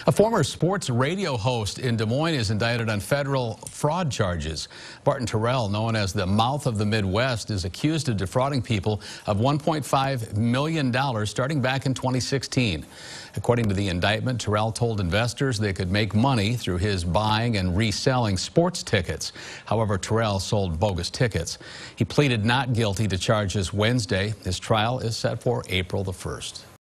A former sports radio host in Des Moines is indicted on federal fraud charges. Barton Terrell, known as the Mouth of the Midwest, is accused of defrauding people of $1.5 million starting back in 2016. According to the indictment, Terrell told investors they could make money through his buying and reselling sports tickets. However, Terrell sold bogus tickets. He pleaded not guilty to charges Wednesday. His trial is set for April the 1st.